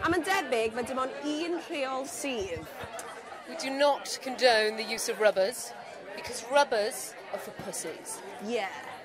A mae'n debyg mae dim ond un rheol sydd. We do not condone the use of rubbers, because rubbers are for pussies. Yeah.